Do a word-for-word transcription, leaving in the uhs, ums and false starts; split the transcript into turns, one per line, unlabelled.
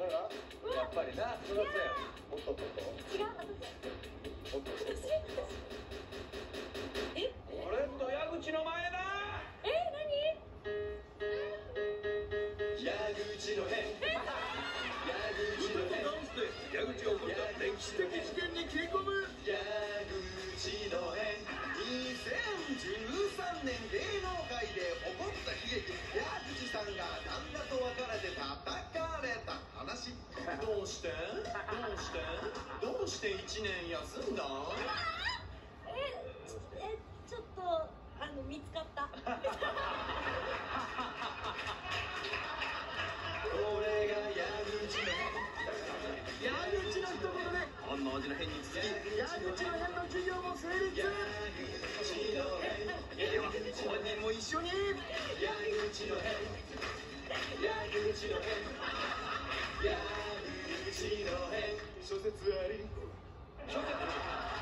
らやっぱりな、そらそうや。おっとっとっと。
違う、私。
おっとっとっと。
え、
俺と矢口の前だ。
え、何？
矢口の変。歌とダンスで矢口が起こった歴史的事件に切り込む矢口の変。にせんじゅうさんねん芸能界で起こった悲劇。矢口さんが旦那と別れて叩かれた話。どうしてどうしてどうしていちねん休んだ？
え、え、ちょっと、あの、見つかった。
これが矢口の変。矢口の一言で本能寺の変に続き矢口の変の授業も成立。矢口の変。では本人も一緒に矢口の変。矢口の変。矢口の変。諸説あり。諸説